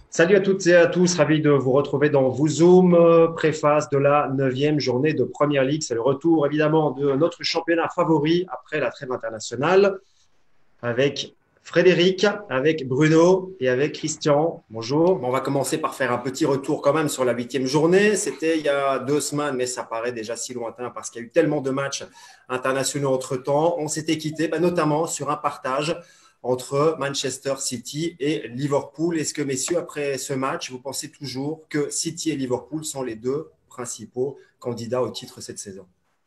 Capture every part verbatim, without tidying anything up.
Salut à toutes et à tous, ravi de vous retrouver dans VooZoom, euh, préface de la neuvième journée de Première Ligue. C'est le retour évidemment de notre championnat favori après la trêve internationale avec Frédéric, avec Bruno et avec Christian. Bonjour. Bon, on va commencer par faire un petit retour quand même sur la huitième journée. C'était il y a deux semaines, mais ça paraît déjà si lointain parce qu'il y a eu tellement de matchs internationaux entre-temps. On s'était quitté bah, notamment sur un partage entre Manchester City et Liverpool. Est-ce que, messieurs, après ce match, vous pensez toujours que City et Liverpool sont les deux principaux candidats au titre cette saison?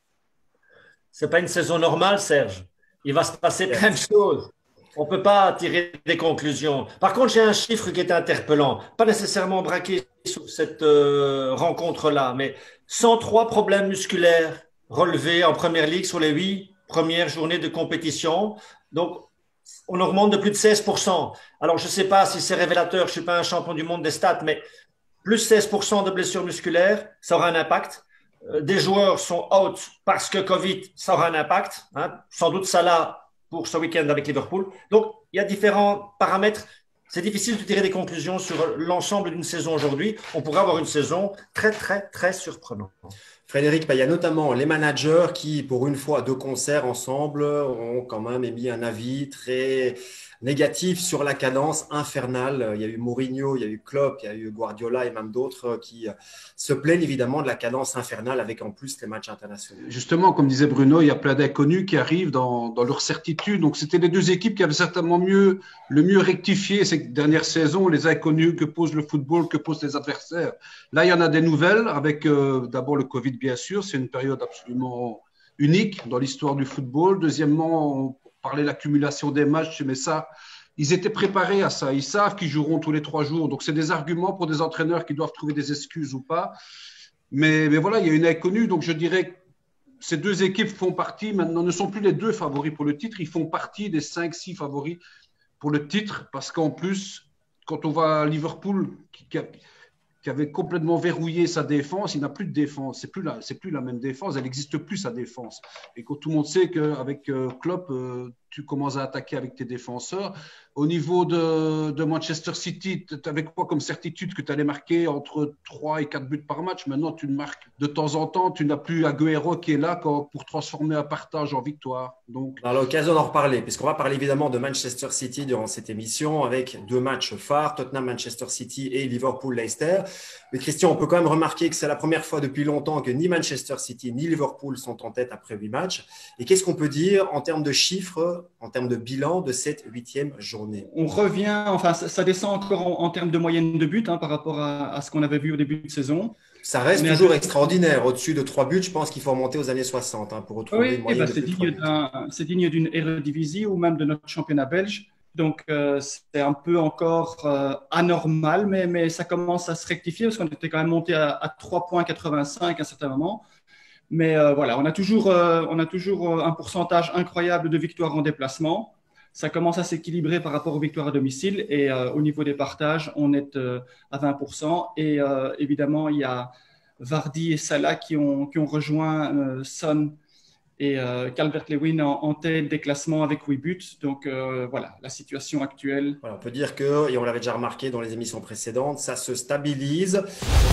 C'est pas une saison normale, Serge. Il va se passer plein de Certes. choses. On peut pas tirer des conclusions. Par contre, j'ai un chiffre qui est interpellant. Pas nécessairement braqué sur cette euh, rencontre-là, mais cent trois problèmes musculaires relevés en Première Ligue sur les huit premières journées de compétition. Donc, on augmente de plus de seize pour cent. Alors, je ne sais pas si c'est révélateur, je ne suis pas un champion du monde des stats, mais plus seize pour cent de blessures musculaires, ça aura un impact. Euh, Des joueurs sont out parce que Covid, ça aura un impact. Hein. Sans doute Salah pour ce week-end avec Liverpool. Donc, il y a différents paramètres. C'est difficile de tirer des conclusions sur l'ensemble d'une saison aujourd'hui. On pourrait avoir une saison très, très, très surprenante. Frédéric, bah, il y a notamment les managers qui, pour une fois, de concert ensemble, ont quand même émis un avis très négatif sur la cadence infernale. Il y a eu Mourinho, il y a eu Klopp, il y a eu Guardiola et même d'autres qui se plaignent évidemment de la cadence infernale avec en plus les matchs internationaux. Justement, comme disait Bruno, il y a plein d'inconnus qui arrivent dans, dans leur certitude. Donc, c'était les deux équipes qui avaient certainement mieux, le mieux rectifié ces dernières saisons, les inconnus que pose le football, que posent les adversaires. Là, il y en a des nouvelles avec euh, d'abord le Covid, bien sûr. C'est une période absolument unique dans l'histoire du football. Deuxièmement, on parlait de l'accumulation des matchs, mais ça, ils étaient préparés à ça. Ils savent qu'ils joueront tous les trois jours. Donc, c'est des arguments pour des entraîneurs qui doivent trouver des excuses ou pas. Mais, mais voilà, il y a une inconnue. Donc, je dirais que ces deux équipes font partie, maintenant, ne sont plus les deux favoris pour le titre. Ils font partie des cinq, six favoris pour le titre. Parce qu'en plus, quand on va à Liverpool, qui, qui, a, qui avait complètement verrouillé sa défense, il n'a plus de défense. C'est plus la, c'est plus la même défense. Elle n'existe plus, sa défense. Et quand tout le monde sait qu'avec euh, Klopp, euh, tu commences à attaquer avec tes défenseurs. Au niveau de, de Manchester City, tu avais quoi comme certitude que tu allais marquer entre trois et quatre buts par match? Maintenant, tu ne marques de temps en temps. Tu n'as plus Agüero qui est là quand, pour transformer un partage en victoire. Donc, On a l'occasion d'en reparler, puisqu'on va parler évidemment de Manchester City durant cette émission avec deux matchs phares, Tottenham-Manchester City et Liverpool-Leicester. Mais Christian, on peut quand même remarquer que c'est la première fois depuis longtemps que ni Manchester City ni Liverpool sont en tête après huit matchs. Et qu'est-ce qu'on peut dire en termes de chiffres, en termes de bilan de cette huitième journée? On revient, enfin, ça, ça descend encore en, en termes de moyenne de but hein, par rapport à, à ce qu'on avait vu au début de saison. Ça reste On est à toujours deux- extraordinaire. Au-dessus de trois buts, je pense qu'il faut remonter aux années soixante hein, pour retrouver une Oui, moyenne bah, de c'est plus de trois digne buts. d'un, c'est digne d'une Eredivisie ou même de notre championnat belge. Donc, euh, c'est un peu encore euh, anormal, mais, mais ça commence à se rectifier parce qu'on était quand même monté à, à trois virgule quatre-vingt-cinq à un certain moment. Mais euh, voilà, on a toujours, euh, on a toujours euh, un pourcentage incroyable de victoires en déplacement. Ça commence à s'équilibrer par rapport aux victoires à domicile. Et euh, au niveau des partages, on est euh, à vingt pour cent. Et euh, évidemment, il y a Vardy et Salah qui ont, qui ont rejoint euh, Son et euh, Calvert-Lewin en, en tête des classements avec huit buts. Donc euh, voilà, la situation actuelle. Voilà, on peut dire que, et on l'avait déjà remarqué dans les émissions précédentes, ça se stabilise.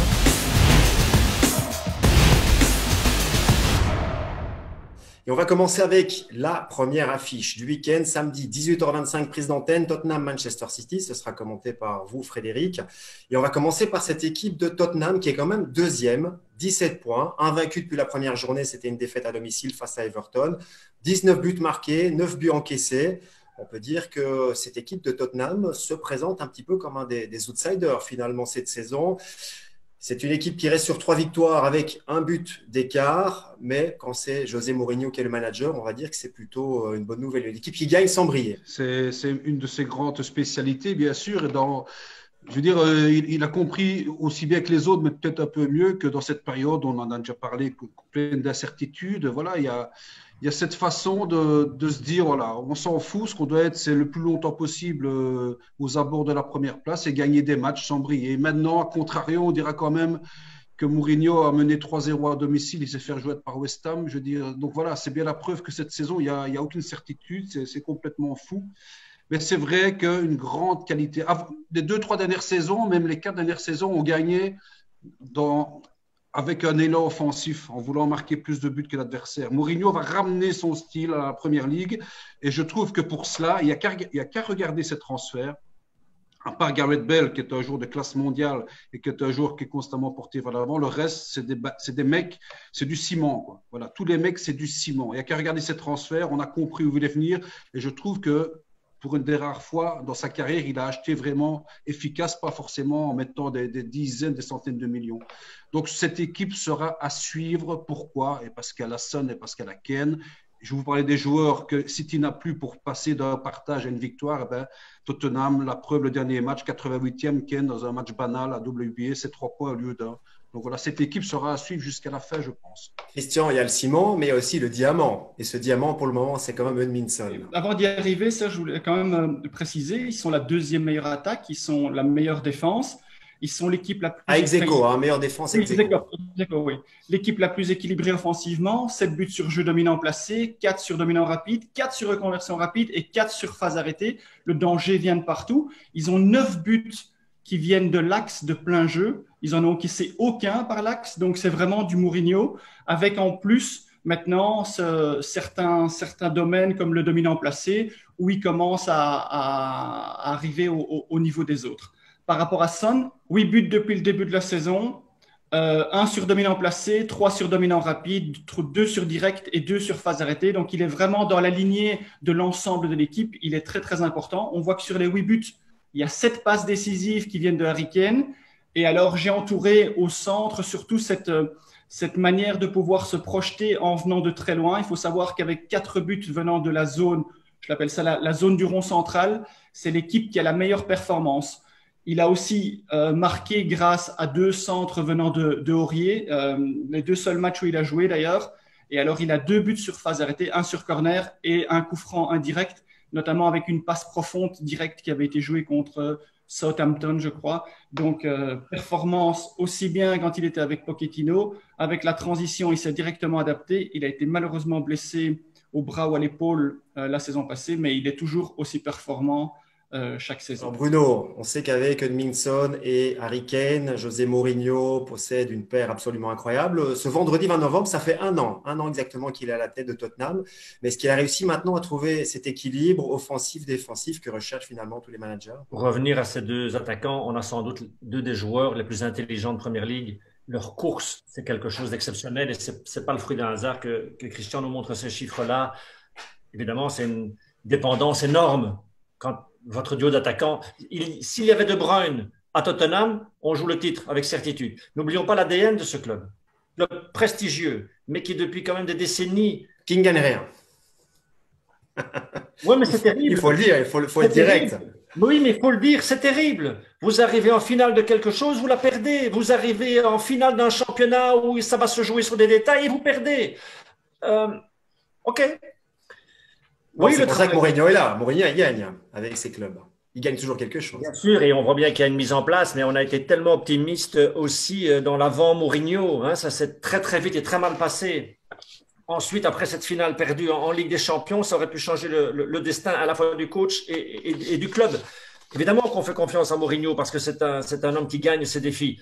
Et on va commencer avec la première affiche du week-end, samedi dix-huit heures vingt-cinq, prise d'antenne, Tottenham-Manchester City. Ce sera commenté par vous, Frédéric. Et on va commencer par cette équipe de Tottenham qui est quand même deuxième, dix-sept points. Invaincu depuis la première journée, c'était une défaite à domicile face à Everton. dix-neuf buts marqués, neuf buts encaissés. On peut dire que cette équipe de Tottenham se présente un petit peu comme un des, des outsiders finalement cette saison. C'est une équipe qui reste sur trois victoires avec un but d'écart, mais quand c'est José Mourinho qui est le manager, on va dire que c'est plutôt une bonne nouvelle. Une équipe qui gagne sans briller. c'est, c'est une de ses grandes spécialités, bien sûr. Et dans, je veux dire, euh, il, il a compris aussi bien que les autres, mais peut-être un peu mieux que dans cette période, on en a déjà parlé, pleine d'incertitudes. Voilà, il y a, il y a cette façon de, de se dire, voilà, on s'en fout, ce qu'on doit être, c'est le plus longtemps possible euh, aux abords de la première place et gagner des matchs sans briller. Et maintenant, à contrario, on dira quand même que Mourinho a mené trois zéro à domicile, il s'est fait jouer par West Ham. Je veux dire, donc voilà, c'est bien la preuve que cette saison, il n'y a, il y a aucune certitude, c'est, c'est complètement fou. Mais c'est vrai qu'une grande qualité. Les deux, trois dernières saisons, même les quatre dernières saisons, ont gagné dans, avec un élan offensif, en voulant marquer plus de buts que l'adversaire. Mourinho va ramener son style à la Première Ligue. Et je trouve que pour cela, il n'y a qu'à qu'à regarder ces transferts. À part Gareth Bale, qui est un joueur de classe mondiale et qui est un joueur qui est constamment porté vers l'avant, le reste, c'est des, c'est des mecs, c'est du ciment, quoi. Voilà, tous les mecs, c'est du ciment. Il n'y a qu'à regarder ces transferts, on a compris où il voulait venir. Et je trouve que pour une des rares fois dans sa carrière, il a acheté vraiment efficace, pas forcément en mettant des, des dizaines, des centaines de millions. Donc, cette équipe sera à suivre. Pourquoi? Et parce qu'elle a Son et parce qu'elle a Kane. Je vous parlais des joueurs que City n'a plus pour passer d'un partage à une victoire. Eh ben, Tottenham, la preuve, le dernier match, quatre-vingt-huitième, Kane dans un match banal à W B A, c'est trois points au lieu d'un. Donc voilà, cette équipe sera à suivre jusqu'à la fin, je pense. Christian, il y a le ciment, mais aussi le diamant. Et ce diamant, pour le moment, c'est quand même Edmondson. Avant d'y arriver, ça, je voulais quand même préciser, ils sont la deuxième meilleure attaque, ils sont la meilleure défense. Ils sont l'équipe la plus… À ex aequo, hein, meilleure défense ex aequo. Oui. L'équipe la plus équilibrée offensivement, sept buts sur jeu dominant placé, quatre sur dominant rapide, quatre sur reconversion rapide et quatre sur phase arrêtée. Le danger vient de partout. Ils ont neuf buts qui viennent de l'axe de plein jeu. Ils en ont encaissé aucun par l'axe. Donc, c'est vraiment du Mourinho, avec en plus maintenant ce, certains, certains domaines comme le dominant placé où il commence à, à, à arriver au, au, au niveau des autres. Par rapport à Son, huit buts depuis le début de la saison, euh, un sur dominant placé, trois sur dominant rapide, deux sur direct et deux sur phase arrêtée. Donc, il est vraiment dans la lignée de l'ensemble de l'équipe. Il est très, très important. On voit que sur les huit buts, il y a sept passes décisives qui viennent de Harry Kane. Et alors, j'ai entouré au centre surtout cette, cette manière de pouvoir se projeter en venant de très loin. Il faut savoir qu'avec quatre buts venant de la zone, je l'appelle ça la, la zone du rond central, c'est l'équipe qui a la meilleure performance. Il a aussi euh, marqué grâce à deux centres venant de, de Aurier, euh, les deux seuls matchs où il a joué d'ailleurs. Et alors, il a deux buts sur phase arrêtée, un sur corner et un coup franc indirect, notamment avec une passe profonde directe qui avait été jouée contre Southampton, je crois. Donc, euh, performance aussi bien quand il était avec Pochettino. Avec la transition, il s'est directement adapté. Il a été malheureusement blessé au bras ou à l'épaule euh, la saison passée, mais il est toujours aussi performant Euh, chaque saison. Alors Bruno, on sait qu'avec Edmondson et Harry Kane, José Mourinho possède une paire absolument incroyable. Ce vendredi vingt novembre, ça fait un an, un an exactement qu'il est à la tête de Tottenham. Mais est-ce qu'il a réussi maintenant à trouver cet équilibre offensif-défensif que recherchent finalement tous les managers? Pour revenir à ces deux attaquants, on a sans doute deux des joueurs les plus intelligents de Première Ligue. Leur course, c'est quelque chose d'exceptionnel et ce n'est pas le fruit d'un hasard que, que Christian nous montre ces chiffres-là. Évidemment, c'est une dépendance énorme. Quand votre duo d'attaquants, s'il y avait De Bruyne à Tottenham, on joue le titre avec certitude. N'oublions pas l'A D N de ce club. Club prestigieux, mais qui depuis quand même des décennies… Qui ne gagne rien. Oui, mais c'est terrible. Il faut le dire, il faut, faut être direct. Terrible. Oui, mais il faut le dire, c'est terrible. Vous arrivez en finale de quelque chose, vous la perdez. Vous arrivez en finale d'un championnat où ça va se jouer sur des détails et vous perdez. Euh, OK. Bon, oui, c'est pour ça que Mourinho est là. Mourinho, il gagne avec ses clubs. Il gagne toujours quelque chose. Bien sûr, et on voit bien qu'il y a une mise en place, mais on a été tellement optimiste aussi dans l'avant Mourinho. Hein, ça s'est très très vite et très mal passé. Ensuite, après cette finale perdue en, en Ligue des Champions, ça aurait pu changer le, le, le destin à la fois du coach et, et, et du club. Évidemment qu'on fait confiance à Mourinho parce que c'est un, c'est un homme qui gagne ses défis.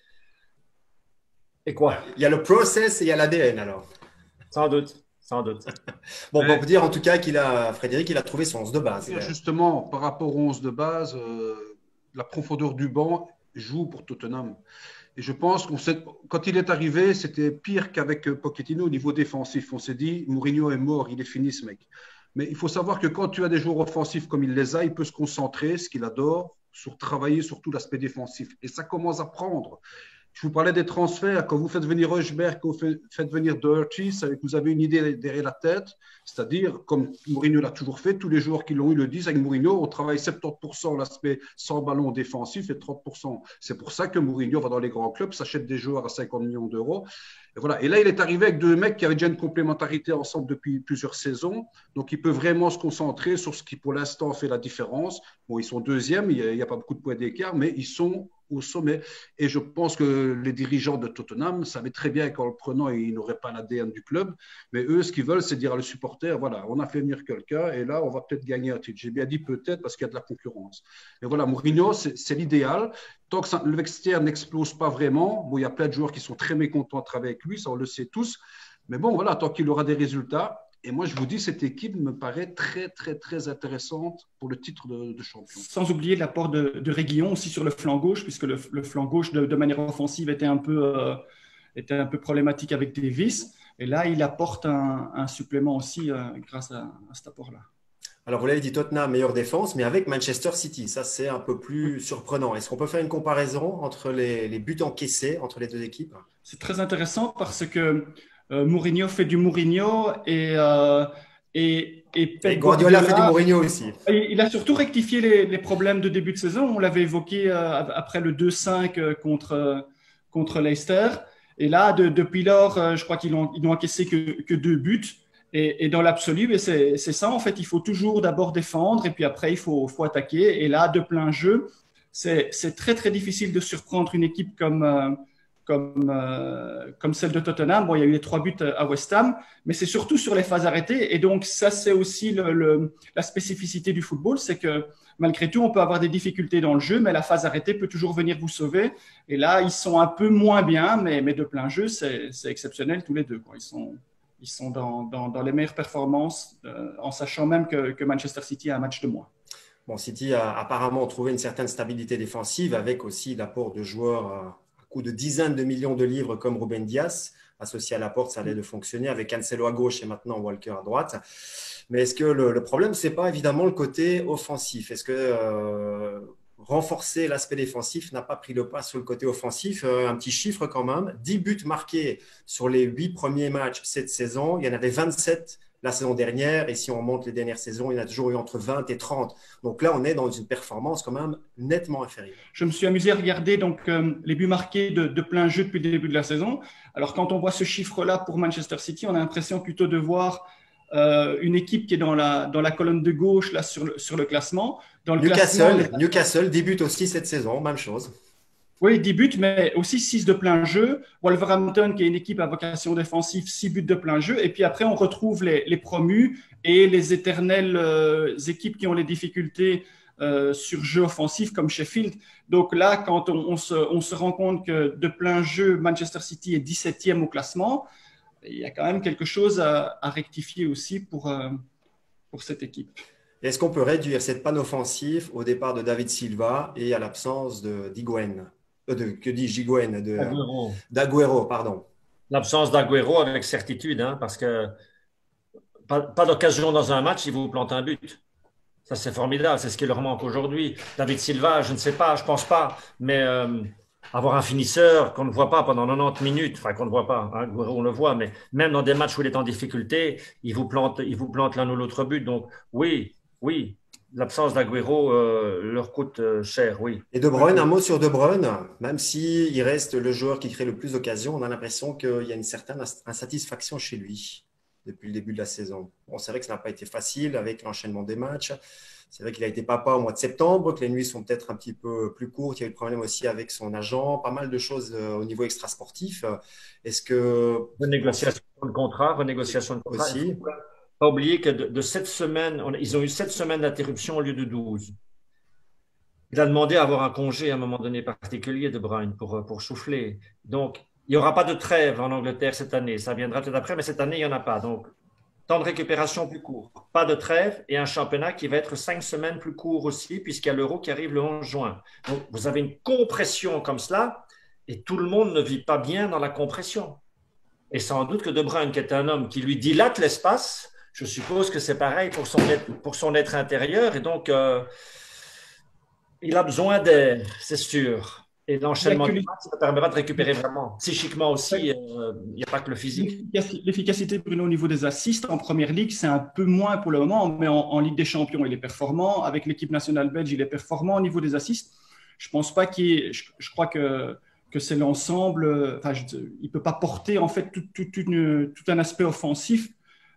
Et quoi? Il y a le process et il y a l'A D N alors. Sans doute. Sans doute. Bon, mais... on peut dire en tout cas qu'il a, Frédéric, il a trouvé son onze de base. Justement, par rapport au onze de base, euh, la profondeur du banc joue pour Tottenham. Et je pense qu'on sait, quand il est arrivé, c'était pire qu'avec Pochettino au niveau défensif. On s'est dit, Mourinho est mort, il est fini ce mec. Mais il faut savoir que quand tu as des joueurs offensifs comme il les a, il peut se concentrer, ce qu'il adore, sur travailler sur tout l'aspect défensif. Et ça commence à prendre. Je vous parlais des transferts. Quand vous faites venir Højbjerg, quand vous faites venir Doherty, ça veut dire que vous avez une idée derrière la tête. C'est-à-dire, comme Mourinho l'a toujours fait, tous les joueurs qui l'ont eu le disent, avec Mourinho, on travaille soixante-dix pour cent l'aspect sans ballon défensif et trente pour cent. C'est pour ça que Mourinho va dans les grands clubs, s'achète des joueurs à cinquante millions d'euros. Et voilà. Et là, il est arrivé avec deux mecs qui avaient déjà une complémentarité ensemble depuis plusieurs saisons. Donc, il peut vraiment se concentrer sur ce qui, pour l'instant, fait la différence. Bon, ils sont deuxièmes, il n'y a, a pas beaucoup de points d'écart, mais ils sont au sommet. Et je pense que les dirigeants de Tottenham savaient très bien qu'en le prenant, ils n'auraient pas l'A D N du club. Mais eux, ce qu'ils veulent, c'est dire à le supporter, voilà, on a fait venir quelqu'un et là, on va peut-être gagner un titre. J'ai bien dit peut-être parce qu'il y a de la concurrence. Et voilà, Mourinho, c'est, c'est l'idéal. Tant que ça, le vestiaire n'explose pas vraiment, bon, il y a plein de joueurs qui sont très mécontents de travailler avec lui, ça on le sait tous. Mais bon, voilà, tant qu'il aura des résultats. Et moi, je vous dis, cette équipe me paraît très, très, très intéressante pour le titre de, de champion. Sans oublier l'apport de, de Reguilon aussi sur le flanc gauche, puisque le, le flanc gauche, de, de manière offensive, était un peu, euh, était un peu problématique avec Davis. Et là, il apporte un, un supplément aussi euh, grâce à, à cet apport-là. Alors, vous l'avez dit, Tottenham, meilleure défense, mais avec Manchester City, ça, c'est un peu plus surprenant. Est-ce qu'on peut faire une comparaison entre les, les buts encaissés entre les deux équipes? C'est très intéressant parce que Euh, Mourinho fait du Mourinho et, euh, et, et, Pep et Guardiola, Guardiola fait du Mourinho aussi. Il a surtout rectifié les, les problèmes de début de saison. On l'avait évoqué euh, après le deux cinq contre, contre Leicester. Et là, de, depuis lors, euh, je crois qu'ils n'ont ils n'ont encaissé que, que deux buts. Et, et dans l'absolu, c'est, c'est ça. En fait, il faut toujours d'abord défendre et puis après, il faut, faut attaquer. Et là, de plein jeu, c'est, c'est très, très difficile de surprendre une équipe comme… Euh, Comme, euh, comme celle de Tottenham. Bon, il y a eu les trois buts à West Ham, mais c'est surtout sur les phases arrêtées. Et donc, ça, c'est aussi le, le, la spécificité du football, c'est que malgré tout, on peut avoir des difficultés dans le jeu, mais la phase arrêtée peut toujours venir vous sauver. Et là, ils sont un peu moins bien, mais, mais de plein jeu, c'est, c'est exceptionnel tous les deux, quoi. Ils sont, ils sont dans, dans, dans les meilleures performances, euh, en sachant même que, que Manchester City a un match de moins. Bon, City a apparemment trouvé une certaine stabilité défensive avec aussi l'apport de joueurs euh, ou de dizaines de millions de livres comme Ruben Dias, associé à la porte, ça allait de fonctionner avec Cancelo à gauche et maintenant Walker à droite. Mais est-ce que le, le problème, ce n'est pas évidemment le côté offensif? Est-ce que euh, renforcer l'aspect défensif n'a pas pris le pas sur le côté offensif? euh, Un petit chiffre quand même, dix buts marqués sur les huit premiers matchs cette saison, il y en avait vingt-sept la saison dernière, et si on monte les dernières saisons, il y en a toujours eu entre vingt et trente. Donc là, on est dans une performance quand même nettement inférieure. Je me suis amusé à regarder donc, euh, les buts marqués de, de plein jeu depuis le début de la saison. Alors, quand on voit ce chiffre-là pour Manchester City, on a l'impression plutôt de voir euh, une équipe qui est dans la, dans la colonne de gauche là, sur, le, sur le classement. Dans le Newcastle, classement, Newcastle débute aussi cette saison, même chose. Oui, dix buts, mais aussi six de plein jeu. Wolverhampton, qui est une équipe à vocation défensive, six buts de plein jeu. Et puis après, on retrouve les, les promus et les éternelles euh, équipes qui ont les difficultés euh, sur jeu offensif, comme Sheffield. Donc là, quand on, on, se, on se rend compte que de plein jeu, Manchester City est dix-septième au classement, il y a quand même quelque chose à, à rectifier aussi pour, euh, pour cette équipe. Est-ce qu'on peut réduire cette panne offensive au départ de David Silva et à l'absence de d'Higuaín? De, que dis-je, Higuaín, de, Agüero. d'Agüero, pardon. L'absence d'Agüero avec certitude, hein, parce que pas, pas d'occasion dans un match, il vous plante un but. Ça, c'est formidable, c'est ce qui leur manque aujourd'hui. David Silva, je ne sais pas, je ne pense pas, mais euh, avoir un finisseur qu'on ne voit pas pendant quatre-vingt-dix minutes, enfin qu'on ne voit pas, hein, on le voit, mais même dans des matchs où il est en difficulté, il vous plante, il vous plante l'un ou l'autre but. Donc oui, oui. L'absence d'Agüero euh, leur coûte euh, cher, oui. Et De Bruyne, un mot sur De Bruyne. Même s'il reste le joueur qui crée le plus d'occasions, on a l'impression qu'il y a une certaine insatisfaction chez lui depuis le début de la saison. Bon, c'est vrai que ça n'a pas été facile avec l'enchaînement des matchs. C'est vrai qu'il a été papa au mois de septembre, que les nuits sont peut-être un petit peu plus courtes. Il y a eu le problème aussi avec son agent, pas mal de choses au niveau extrasportif. Est-ce que… Renégociation de contrat, renégociation de contrat. Aussi. Il ne faut pas oublier que de, de sept semaines, on, ils ont eu sept semaines d'interruption au lieu de douze. Il a demandé à avoir un congé à un moment donné particulier, De Bruyne, pour, pour souffler. Donc, il n'y aura pas de trêve en Angleterre cette année. Ça viendra peut-être après, mais cette année, il n'y en a pas. Donc, temps de récupération plus court. Pas de trêve et un championnat qui va être cinq semaines plus court aussi, puisqu'il y a l'Euro qui arrive le onze juin. Donc, vous avez une compression comme cela et tout le monde ne vit pas bien dans la compression. Et sans doute que De Bruyne, qui est un homme qui lui dilate l'espace, je suppose que c'est pareil pour son être, pour son être intérieur. Et donc, euh, il a besoin d'air, c'est sûr. Et l'enchaînement du match, ça permettra de récupérer vraiment. Psychiquement aussi, il euh, n'y a pas que le physique. L'efficacité, Bruno, au niveau des assists en Première Ligue, c'est un peu moins pour le moment, mais en, en Ligue des Champions, il est performant. Avec l'équipe nationale belge, il est performant au niveau des assists. Je pense pas qu'il y ait, je, je crois que, que c'est l'ensemble. Enfin, je, il peut pas porter en fait tout, tout, une, tout un aspect offensif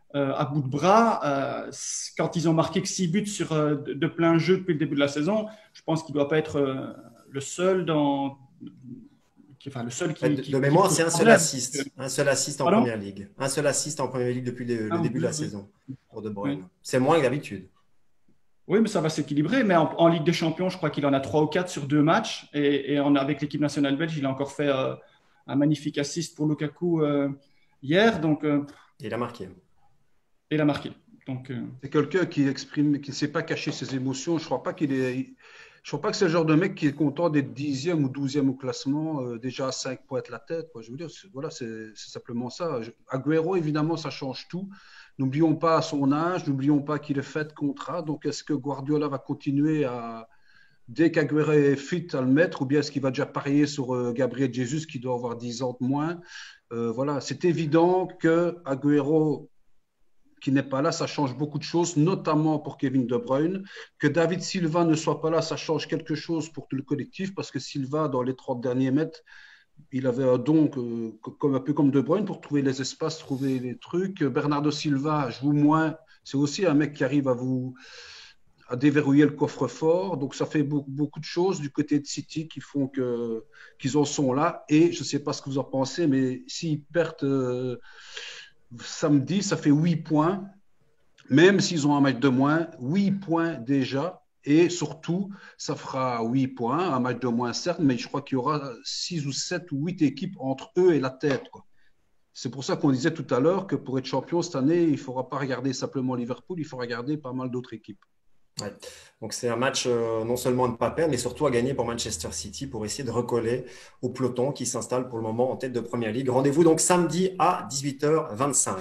euh, à bout de bras. Euh, quand ils ont marqué que six buts sur, euh, de, de plein jeu depuis le début de la saison, je pense qu'il ne doit pas être euh, le seul dans… Qui, enfin, le seul qui… De, qui, de mémoire, qui c'est un seul problème. assist. Un seul assist en Pardon première ligue. Un seul assist en première ligue depuis le, le Ah, début oui, de la oui. saison pour De Oui. Bruyne. C'est moins que d'habitude. Oui, mais ça va s'équilibrer. Mais en, en Ligue des Champions, je crois qu'il en a trois ou quatre sur deux matchs. Et, et en, avec l'équipe nationale belge, il a encore fait euh, un magnifique assist pour Lukaku euh, hier. Donc, euh, Il a marqué. il a marqué. Donc, euh, C'est quelqu'un qui exprime, qui ne sait pas cacher ses émotions. Je ne crois pas qu'il est. Je crois pas que c'est le genre de mec qui est content d'être dixième ou douzième au classement, euh, déjà à cinq points de la tête. Quoi. Je veux dire, c'est, voilà, c'est, c'est simplement ça. Je, Agüero, évidemment, ça change tout. N'oublions pas son âge, n'oublions pas qu'il est fait de contrat. Donc, est-ce que Guardiola va continuer à, dès qu'Agüero est fit, à le mettre, ou bien est-ce qu'il va déjà parier sur euh, Gabriel Jesus qui doit avoir dix ans de moins? euh, Voilà, c'est évident que Agüero qui n'est pas là, ça change beaucoup de choses, notamment pour Kevin De Bruyne. Que David Silva ne soit pas là, ça change quelque chose pour tout le collectif, parce que Silva, dans les trente derniers mètres, il avait un don, euh, comme, un peu comme De Bruyne, pour trouver les espaces, trouver les trucs. Bernardo Silva joue moins. C'est aussi un mec qui arrive à vous à déverrouiller le coffre-fort. Donc, ça fait beaucoup, beaucoup de choses du côté de City qui font que, qu'ils en sont là. Et je ne sais pas ce que vous en pensez, mais s'ils perdent euh, samedi, ça fait huit points. Même s'ils ont un match de moins, huit points déjà. Et surtout, ça fera huit points, un match de moins certes, mais je crois qu'il y aura six ou sept ou huit équipes entre eux et la tête, quoi. C'est pour ça qu'on disait tout à l'heure que pour être champion cette année, il ne faudra pas regarder simplement Liverpool, il faut regarder pas mal d'autres équipes. Ouais. Donc c'est un match euh, non seulement à ne pas perdre, mais surtout à gagner pour Manchester City pour essayer de recoller au peloton qui s'installe pour le moment en tête de Première Ligue. Rendez-vous donc samedi à dix-huit heures vingt-cinq.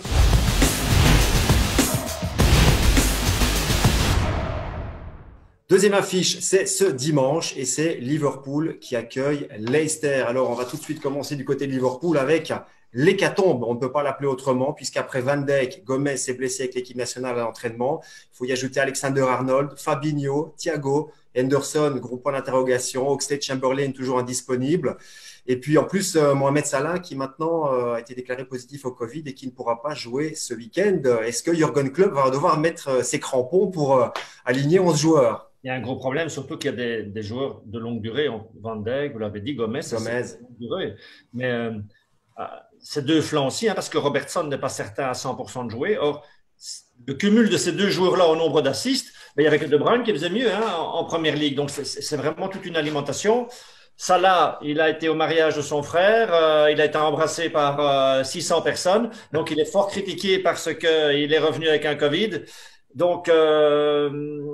Deuxième affiche, c'est ce dimanche et c'est Liverpool qui accueille Leicester. Alors, on va tout de suite commencer du côté de Liverpool avec l'hécatombe. On ne peut pas l'appeler autrement puisqu'après Van Dijk, Gomez s'est blessé avec l'équipe nationale à l'entraînement. Il faut y ajouter Alexander-Arnold, Fabinho, Thiago, Henderson, gros point d'interrogation, Oxlade-Chamberlain toujours indisponible. Et puis en plus, euh, Mohamed Salah qui maintenant euh, a été déclaré positif au Covid et qui ne pourra pas jouer ce week-end. Est-ce que Jürgen Klopp va devoir mettre euh, ses crampons pour euh, aligner onze joueurs? Il y a un gros problème, surtout qu'il y a des, des joueurs de longue durée. Van Dijk, vous l'avez dit, Gomez, c'est Gomez. de longue durée. Mais euh, ces deux flancs aussi, hein, parce que Robertson n'est pas certain à cent pour cent de jouer. Or, le cumul de ces deux joueurs-là au nombre d'assists, ben, il y avait que De Bruyne qui faisait mieux hein, en, en première ligue. Donc, c'est, c'est vraiment toute une alimentation. Salah, il a été au mariage de son frère, euh, il a été embrassé par euh, six cents personnes, donc il est fort critiqué parce qu'il est revenu avec un Covid. Donc, euh,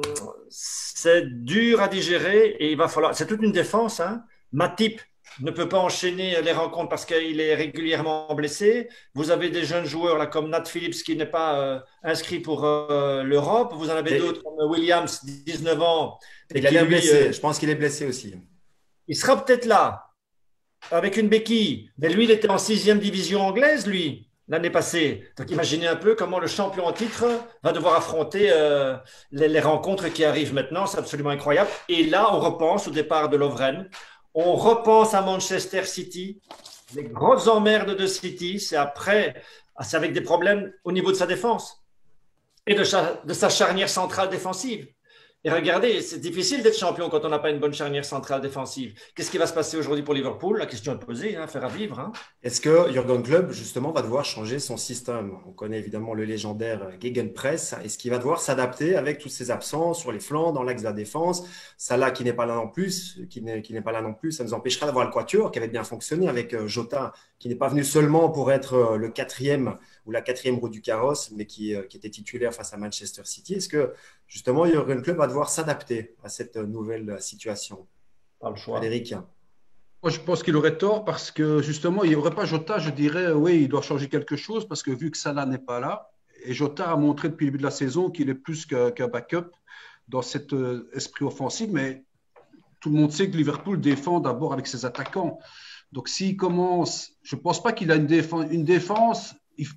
c'est dur à digérer et il va falloir… C'est toute une défense. Hein. Matip ne peut pas enchaîner les rencontres parce qu'il est régulièrement blessé. Vous avez des jeunes joueurs là, comme Nat Phillips qui n'est pas euh, inscrit pour euh, l'Europe. Vous en avez et d'autres comme Williams, dix-neuf ans. Et il a l'air blessé. Euh, Je pense qu'il est blessé aussi. Il sera peut-être là avec une béquille. Mais lui, il était en sixième division anglaise, lui. L'année passée. Donc, imaginez un peu comment le champion en titre va devoir affronter euh, les, les rencontres qui arrivent maintenant. C'est absolument incroyable. Et là, on repense au départ de Lovren. On repense à Manchester City. Les grosses emmerdes de City, c'est après, c'est avec des problèmes au niveau de sa défense et de sa, de sa charnière centrale défensive. Et regardez, c'est difficile d'être champion quand on n'a pas une bonne charnière centrale défensive. Qu'est-ce qui va se passer aujourd'hui pour Liverpool? La question est posée, hein, faire à vivre. Hein. Est-ce que Jürgen Klopp, justement, va devoir changer son système? On connaît évidemment le légendaire Gegenpress. Est-ce qu'il va devoir s'adapter avec tous ses absents sur les flancs, dans l'axe de la défense? Salah qui n'est pas là non plus, qui n'est, qui n'est pas là non plus, ça nous empêchera d'avoir le quatuor qui avait bien fonctionné avec Jota, qui n'est pas venu seulement pour être le quatrième ou la quatrième roue du carrosse, mais qui, qui était titulaire face à Manchester City. Est-ce que, justement, Jürgen Klopp va devoir s'adapter à cette nouvelle situation? Pas le choix. Frédéric. Moi, je pense qu'il aurait tort parce que, justement, il n'y aurait pas Jota. Je dirais, oui, il doit changer quelque chose parce que vu que Salah n'est pas là, et Jota a montré depuis le début de la saison qu'il est plus qu'un, qu'un backup dans cet euh, esprit offensif, mais tout le monde sait que Liverpool défend d'abord avec ses attaquants. Donc, s'il commence, je ne pense pas qu'il a une défense. Une défense il,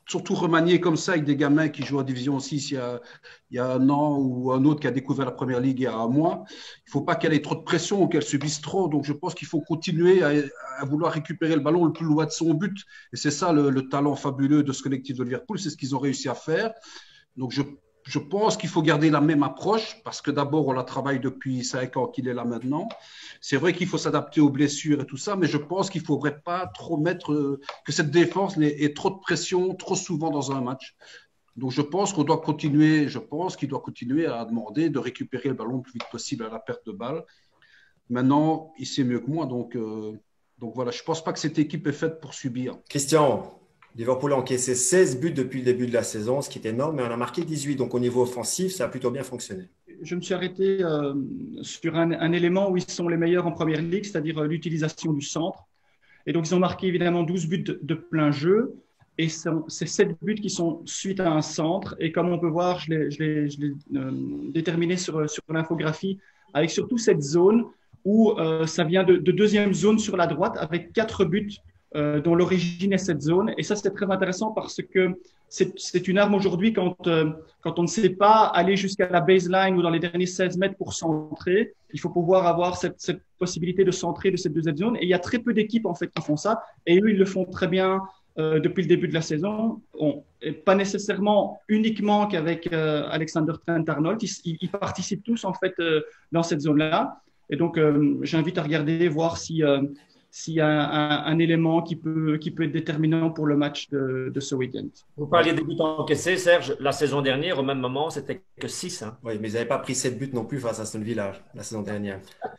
surtout remanié comme ça avec des gamins qui jouent en Division six il y a, il y a un an ou un autre qui a découvert la Première Ligue il y a un mois. Il ne faut pas qu'elle ait trop de pression ou qu'elle subisse trop. Donc, je pense qu'il faut continuer à, à vouloir récupérer le ballon le plus loin de son but. Et c'est ça le, le talent fabuleux de ce collectif de Liverpool. C'est ce qu'ils ont réussi à faire. Donc, je Je pense qu'il faut garder la même approche parce que d'abord, on la travaille depuis cinq ans qu'il est là maintenant. C'est vrai qu'il faut s'adapter aux blessures et tout ça, mais je pense qu'il ne faudrait pas trop mettre, euh, que cette défense ait trop de pression trop souvent dans un match. Donc, je pense qu'on doit continuer, je pense qu'il doit continuer à demander de récupérer le ballon le plus vite possible à la perte de balle. Maintenant, il sait mieux que moi, donc, euh, donc voilà, je ne pense pas que cette équipe est faite pour subir. Christian, Liverpool a encaissé seize buts depuis le début de la saison, ce qui est énorme, mais on a marqué dix-huit. Donc, au niveau offensif, ça a plutôt bien fonctionné. Je me suis arrêté euh, sur un, un élément où ils sont les meilleurs en Première Ligue, c'est-à-dire euh, l'utilisation du centre. Et donc, ils ont marqué évidemment douze buts de, de plein jeu. Et c'est sept buts qui sont suite à un centre. Et comme on peut voir, je l'ai euh, déterminé sur, sur l'infographie, avec surtout cette zone où euh, ça vient de, de deuxième zone sur la droite, avec quatre buts Euh, dont l'origine est cette zone. Et ça, c'est très intéressant parce que c'est une arme aujourd'hui quand, euh, quand on ne sait pas aller jusqu'à la baseline ou dans les derniers seize mètres pour centrer. Il faut pouvoir avoir cette, cette possibilité de centrer de cette deuxième zone. Et il y a très peu d'équipes en fait qui font ça. Et eux, ils le font très bien euh, depuis le début de la saison. On, et pas nécessairement uniquement qu'avec euh, Alexander Trent-Arnold. Ils, ils participent tous en fait euh, dans cette zone-là. Et donc, euh, j'invite à regarder, voir si euh, s'il y a un, un élément qui peut, qui peut être déterminant pour le match de, de ce week-end. Vous parliez des buts encaissés, Serge. La saison dernière, au même moment, c'était que six. Hein. Oui, mais ils n'avaient pas pris sept buts non plus face à Aston Villa la saison dernière.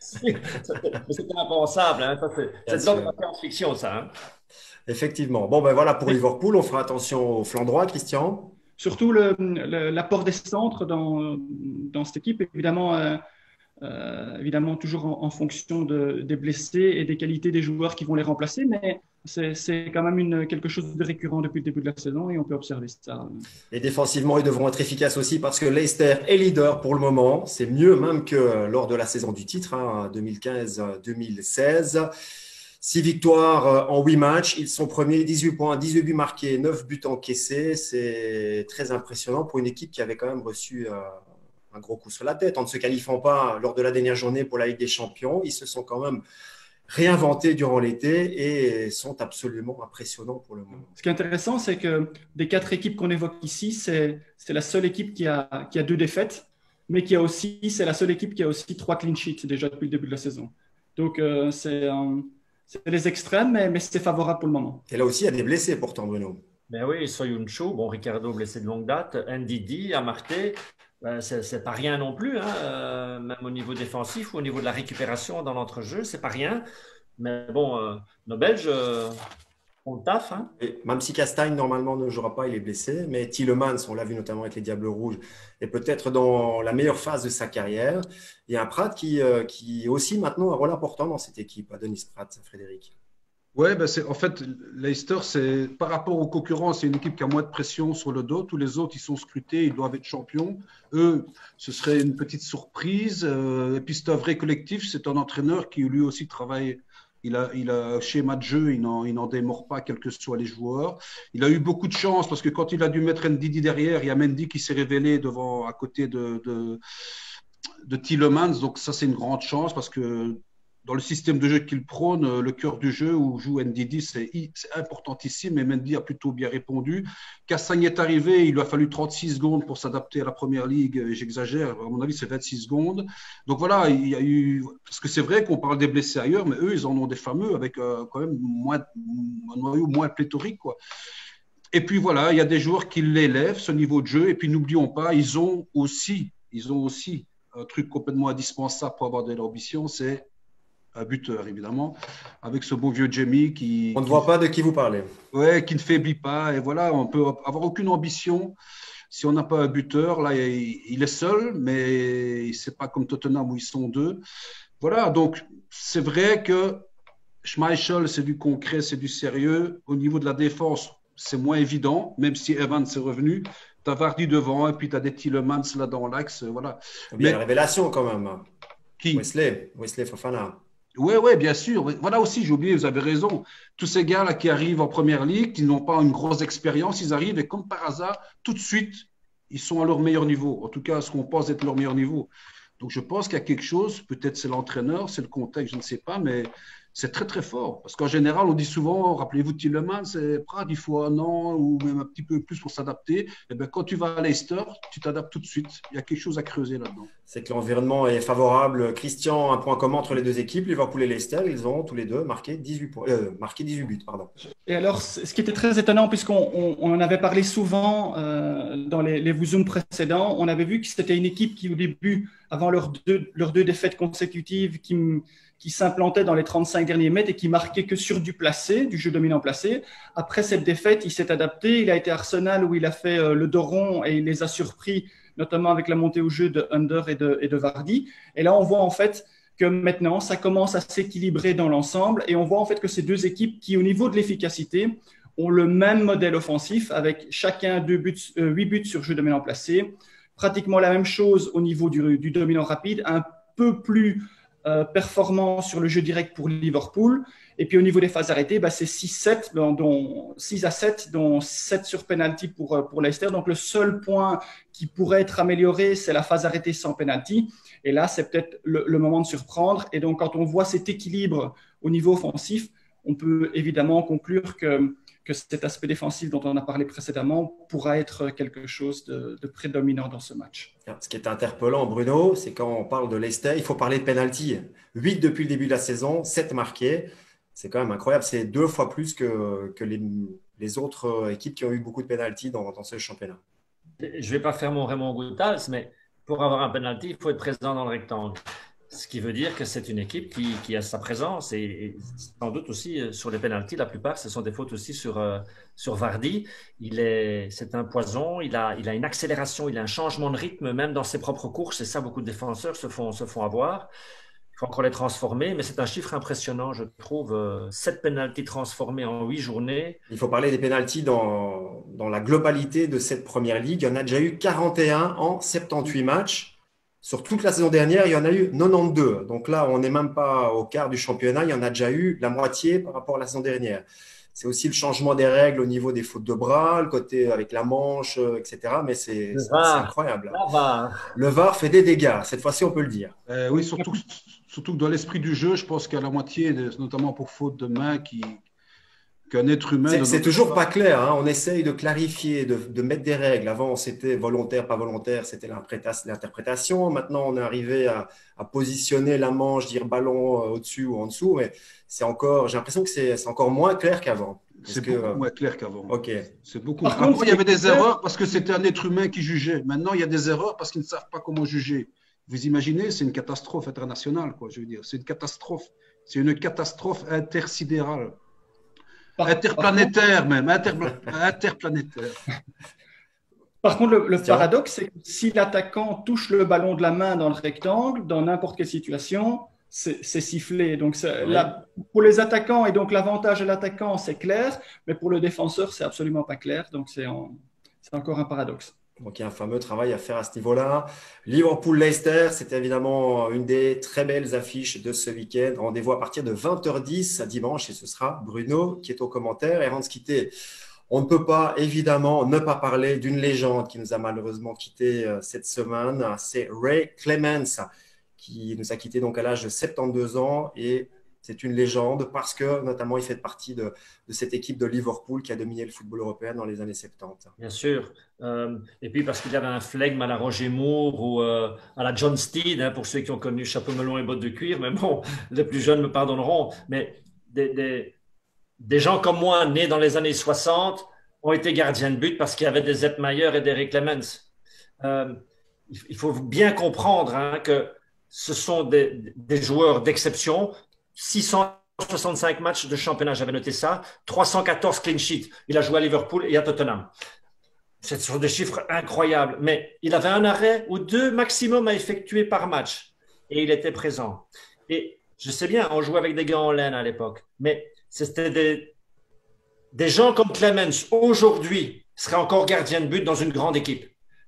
C'était impensable. Hein. C'est de la science-fiction, ça. Hein. Effectivement. Bon, ben voilà pour Liverpool. On fera attention au flanc droit, Christian. Surtout l'apport des centres dans, dans cette équipe. Évidemment, euh, Euh, évidemment, toujours en, en fonction de, des blessés et des qualités des joueurs qui vont les remplacer, mais c'est quand même une, quelque chose de récurrent depuis le début de la saison et on peut observer ça. Et défensivement, ils devront être efficaces aussi parce que Leicester est leader pour le moment. C'est mieux même que lors de la saison du titre, hein, deux mille quinze deux mille seize. Six victoires en huit matchs. Ils sont premiers, dix-huit points, dix-huit buts marqués, neuf buts encaissés. C'est très impressionnant pour une équipe qui avait quand même reçu euh, un gros coup sur la tête en ne se qualifiant pas lors de la dernière journée pour la Ligue des Champions. Ils se sont quand même réinventés durant l'été et sont absolument impressionnants pour le moment. Ce qui est intéressant, c'est que des quatre équipes qu'on évoque ici, c'est la seule équipe qui a, qui a deux défaites, mais qui a aussi, c'est la seule équipe qui a aussi trois clean sheets déjà depuis le début de la saison. Donc, euh, c'est euh, les extrêmes, mais, mais c'est favorable pour le moment. Et là aussi, il y a des blessés pourtant, Bruno. Ben oui, Soyuncu, bon, Ricardo blessé de longue date, N D D, Amartey, ben c'est pas rien non plus, hein, euh, même au niveau défensif ou au niveau de la récupération dans l'entrejeu, c'est pas rien. Mais bon, euh, nos Belges euh, ont le taf. Hein. Et même si Castagne, normalement, ne jouera pas, il est blessé. Mais Tielemans, on l'a vu notamment avec les Diables Rouges, est peut-être dans la meilleure phase de sa carrière. Il y a un Pratt qui, euh, qui aussi maintenant un rôle important dans cette équipe, Adonis Pratt, Frédéric. Ouais, ben c'est, en fait, Leicester, c'est, par rapport aux concurrents, c'est une équipe qui a moins de pression sur le dos. Tous les autres, ils sont scrutés, ils doivent être champions. Eux, ce serait une petite surprise. Euh, et puis, c'est un vrai collectif. C'est un entraîneur qui, lui aussi, travaille. Il a, il a un schéma de jeu, il n'en démord pas, quels que soient les joueurs. Il a eu beaucoup de chance parce que quand il a dû mettre Ndidi derrière, il y a Mendy qui s'est révélé devant, à côté de, de, de Tielemans. Donc, ça, c'est une grande chance parce que dans le système de jeu qu'il prône, le cœur du jeu où joue N D D, c'est importantissime, et Mendy a plutôt bien répondu. Castagne est arrivé, il lui a fallu trente-six secondes pour s'adapter à la Première Ligue, j'exagère, à mon avis c'est vingt-six secondes. Donc voilà, il y a eu, parce que c'est vrai qu'on parle des blessés ailleurs, mais eux ils en ont des fameux avec euh, quand même moins, un noyau moins pléthorique, quoi. Et puis voilà, il y a des joueurs qui l'élèvent, ce niveau de jeu, et puis n'oublions pas, ils ont aussi, ils ont aussi un truc complètement indispensable pour avoir de l'ambition, c'est un buteur, évidemment, avec ce beau vieux Jamie qui… On ne qui, voit pas de qui vous parlez. Ouais, qui ne faiblit pas. Et voilà, on peut avoir aucune ambition si on n'a pas un buteur. Là, il, il est seul, mais c'est pas comme Tottenham où ils sont deux. Voilà, donc c'est vrai que Schmeichel, c'est du concret, c'est du sérieux. Au niveau de la défense, c'est moins évident, même si Evans est revenu. Tu as Vardy devant, et puis tu as des Tielemans là dans l'axe. Voilà. Il y a une révélation quand même. Qui? Wesley, Wesley Fofana. Oui, ouais, bien sûr. Voilà aussi, j'ai oublié, vous avez raison. Tous ces gars-là qui arrivent en première ligue, qui n'ont pas une grosse expérience, ils arrivent et comme par hasard, tout de suite, ils sont à leur meilleur niveau. En tout cas, ce qu'on pense être leur meilleur niveau. Donc, je pense qu'il y a quelque chose, peut-être c'est l'entraîneur, c'est le contexte, je ne sais pas, mais c'est très, très fort. Parce qu'en général, on dit souvent, rappelez-vous de Tielemans, c'est Prague, il faut un an ou même un petit peu plus pour s'adapter. Et bien, quand tu vas à Leicester, tu t'adaptes tout de suite. Il y a quelque chose à creuser là-dedans. C'est que l'environnement est favorable. Christian, un point commun entre les deux équipes, Liverpool et Leicester, ils ont tous les deux marqué dix-huit, points, euh, marqué dix-huit buts. Pardon. Et alors, ce qui était très étonnant, puisqu'on on, on en avait parlé souvent euh, dans les, les Zooms précédents, on avait vu que c'était une équipe qui, au début, avant leurs deux, leurs deux défaites consécutives, qui, qui s'implantait dans les trente-cinq derniers mètres et qui marquait que sur du placé, du jeu dominant placé. Après cette défaite, il s'est adapté. Il a été à Arsenal où il a fait euh, le dos rond et il les a surpris, notamment avec la montée au jeu de Under et de, et de Vardy. Et là, on voit en fait que maintenant, ça commence à s'équilibrer dans l'ensemble et on voit en fait que ces deux équipes qui, au niveau de l'efficacité, ont le même modèle offensif avec chacun deux buts, euh, huit buts sur jeu dominant placé, pratiquement la même chose au niveau du, du dominant rapide, un peu plus euh, performant sur le jeu direct pour Liverpool. Et puis au niveau des phases arrêtées, bah, c'est six sept, dont six à sept, dont sept sur penalty pour, pour Leicester. Donc le seul point qui pourrait être amélioré, c'est la phase arrêtée sans penalty. Et là, c'est peut-être le, le moment de surprendre. Et donc quand on voit cet équilibre au niveau offensif, on peut évidemment conclure que, que cet aspect défensif dont on a parlé précédemment pourra être quelque chose de, de prédominant dans ce match. Ce qui est interpellant, Bruno, c'est quand on parle de Leicester, il faut parler de penalty. huit depuis le début de la saison, sept marqués. C'est quand même incroyable. C'est deux fois plus que, que les, les autres équipes qui ont eu beaucoup de pénaltys dans, dans ce championnat. Je ne vais pas faire mon Raymond Goethals, mais pour avoir un penalty, il faut être présent dans le rectangle. Ce qui veut dire que c'est une équipe qui, qui a sa présence et, et sans doute aussi sur les pénaltys, la plupart, ce sont des fautes aussi sur, euh, sur Vardy. Il est, c'est un poison, il a, il a une accélération, il a un changement de rythme même dans ses propres courses. Et ça, beaucoup de défenseurs se font, se font avoir. Il faut encore les transformer, mais c'est un chiffre impressionnant, je trouve. sept pénaltys transformés en huit journées. Il faut parler des pénaltys dans, dans la globalité de cette première ligue. Il y en a déjà eu quarante et un en soixante-dix-huit matchs. Sur toute la saison dernière, il y en a eu quatre-vingt-douze. Donc là, on n'est même pas au quart du championnat. Il y en a déjà eu la moitié par rapport à la saison dernière. C'est aussi le changement des règles au niveau des fautes de bras, le côté avec la manche, et cetera. Mais c'est, c'est, c'est incroyable. Le V A R. Le V A R fait des dégâts. Cette fois-ci, on peut le dire. Euh, oui, surtout, surtout que dans l'esprit du jeu, je pense qu'il y a la moitié, notamment pour faute de main, qui, qu'un être humain… C'est, c'est toujours pas clair. Hein. On essaye de clarifier, de, de mettre des règles. Avant, c'était volontaire, pas volontaire, c'était l'interprétation. Maintenant, on est arrivé à, à positionner la manche, dire ballon au-dessus ou en dessous. Mais c'est encore, j'ai l'impression que c'est, c'est encore moins clair qu'avant. C'est que, beaucoup moins clair qu'avant. Ok. C'est beaucoup. Par contre, il y avait des erreurs parce que c'était un être humain qui jugeait. Maintenant, il y a des erreurs parce qu'ils ne savent pas comment juger. Vous imaginez, c'est une catastrophe internationale, quoi. Je veux dire, c'est une catastrophe. C'est une catastrophe intersidérale. Par, interplanétaire par même, Interpla- interplanétaire. Par contre, le, le paradoxe, c'est que si l'attaquant touche le ballon de la main dans le rectangle, dans n'importe quelle situation, c'est, c'est sifflé. Donc, c'est, oui. là, pour les attaquants, et donc l'avantage de l'attaquant, c'est clair, mais pour le défenseur, c'est absolument pas clair. Donc, c'est, en, c'est encore un paradoxe. Donc, il y a un fameux travail à faire à ce niveau-là. Liverpool-Leicester, c'était évidemment une des très belles affiches de ce week-end. Rendez-vous à partir de vingt heures dix à dimanche et ce sera Bruno qui est au commentaire. Et avant de se quitter, on ne peut pas évidemment ne pas parler d'une légende qui nous a malheureusement quitté cette semaine. C'est Ray Clemence qui nous a quitté donc à l'âge de soixante-douze ans et c'est une légende parce que, notamment, il fait partie de, de cette équipe de Liverpool qui a dominé le football européen dans les années soixante-dix. Bien sûr. Euh, et puis parce qu'il avait un flegme à la Roger Moore ou euh, à la John Steed, hein, pour ceux qui ont connu chapeau melon et bottes de cuir. Mais bon, les plus jeunes me pardonneront. Mais des, des, des gens comme moi, nés dans les années soixante, ont été gardiens de but parce qu'il y avait des Sepp Maier et des Ray Clemence. Euh, il faut bien comprendre hein, que ce sont des, des joueurs d'exception. six cent soixante-cinq matchs de championnat, j'avais noté ça. trois cent quatorze clean sheets. Il a joué à Liverpool et à Tottenham. Ce sont des chiffres incroyables. Mais il avait un arrêt ou deux maximum à effectuer par match. Et il était présent. Et je sais bien, on jouait avec des gants en laine à l'époque. Mais c'était des, des gens comme Clemens, aujourd'hui, seraient encore gardiens de but dans une grande équipe.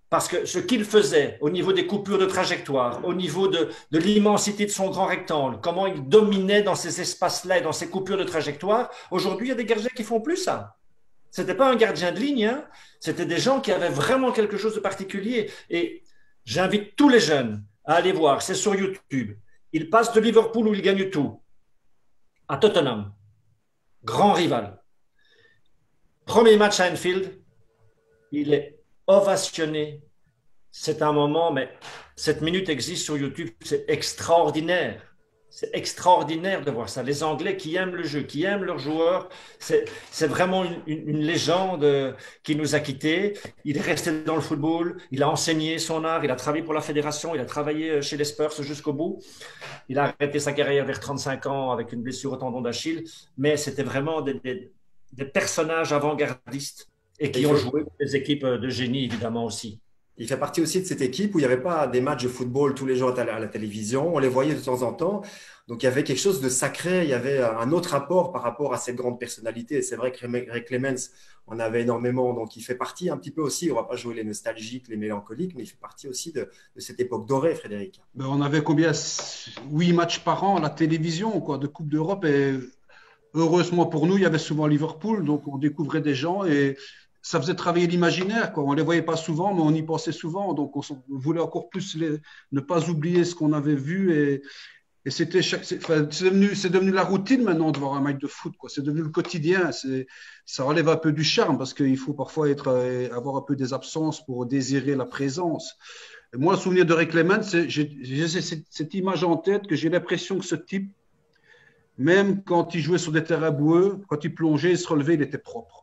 Parce que ce qu'il faisait au niveau des coupures de trajectoire, au niveau de, de l'immensité de son grand rectangle, comment il dominait dans ces espaces-là et dans ces coupures de trajectoire, aujourd'hui, il y a des gardiens qui font plus ça. Ce n'était pas un gardien de ligne, hein. C'était des gens qui avaient vraiment quelque chose de particulier. Et j'invite tous les jeunes à aller voir, c'est sur YouTube. Il passe de Liverpool où il gagne tout à Tottenham, grand rival. Premier match à Anfield, il est ovationné. C'est un moment, mais cette minute existe sur YouTube, c'est extraordinaire. C'est extraordinaire de voir ça. Les Anglais qui aiment le jeu, qui aiment leurs joueurs, c'est vraiment une, une, une légende qui nous a quittés. Il est resté dans le football, il a enseigné son art, il a travaillé pour la fédération, il a travaillé chez les Spurs jusqu'au bout. Il a arrêté sa carrière vers trente-cinq ans avec une blessure au tendon d'Achille, mais c'était vraiment des, des, des personnages avant-gardistes et qui et ont fait... joué des équipes de génie, évidemment, aussi. Il fait partie aussi de cette équipe où il n'y avait pas des matchs de football tous les jours à la télévision. On les voyait de temps en temps. Donc, il y avait quelque chose de sacré. Il y avait un autre rapport par rapport à cette grande personnalité. Et c'est vrai que Ray Clemence en avait énormément. Donc, il fait partie un petit peu aussi, on ne va pas jouer les nostalgiques, les mélancoliques, mais il fait partie aussi de, de cette époque dorée, Frédéric. Ben, on avait combien? Huit matchs par an à la télévision, quoi, de Coupe d'Europe. Et heureusement pour nous, il y avait souvent Liverpool. Donc, on découvrait des gens et ça faisait travailler l'imaginaire, quoi. On les voyait pas souvent, mais on y pensait souvent. Donc, on voulait encore plus les, ne pas oublier ce qu'on avait vu. Et, et c'était chaque, c'est, enfin, c'est devenu, c'est devenu la routine maintenant de voir un match de foot, quoi. C'est devenu le quotidien. C'est, ça relève un peu du charme parce qu'il faut parfois être, avoir un peu des absences pour désirer la présence. Et moi, le souvenir de Ray Clemence, c'est, j'ai, j'ai cette, cette image en tête que j'ai l'impression que ce type, même quand il jouait sur des terrains boueux, quand il plongeait, il se relevait, il était propre.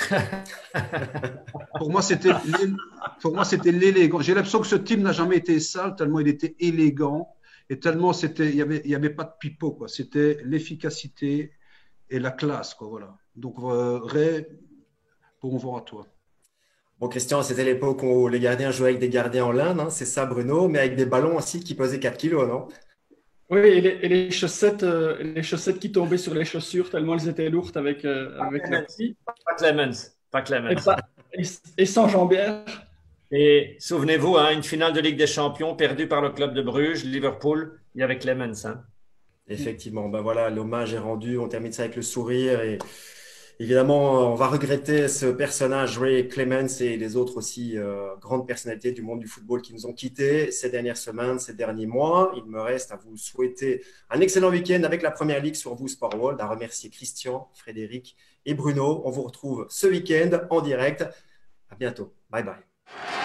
Pour moi, c'était pour moi, c'était l'élégant. J'ai l'impression que ce type n'a jamais été sale, tellement il était élégant et tellement c'était, il y avait, il y avait pas de pipeau, quoi. C'était l'efficacité et la classe, quoi. Voilà. Donc, euh, Ray, bon vent à toi. Bon, Christian, c'était l'époque où les gardiens jouaient avec des gardiens en laine, hein, c'est ça, Bruno, mais avec des ballons aussi qui pesaient quatre kilos, non? Oui, et les, et les chaussettes, euh, les chaussettes qui tombaient sur les chaussures tellement elles étaient lourdes avec, euh, avec la petite. Pas Clemens, pas Clemens. Et, pas, et, et sans jambière. Et souvenez-vous, hein, une finale de Ligue des Champions perdue par le club de Bruges, Liverpool, il y avait Clemens. Hein. Effectivement, ben voilà, l'hommage est rendu, on termine ça avec le sourire et évidemment, on va regretter ce personnage, Ray Clemence et les autres aussi euh, grandes personnalités du monde du football qui nous ont quittés ces dernières semaines, ces derniers mois. Il me reste à vous souhaiter un excellent week-end avec la Première Ligue sur vous Sport World, à remercier Christian, Frédéric et Bruno. On vous retrouve ce week-end en direct. À bientôt. Bye bye.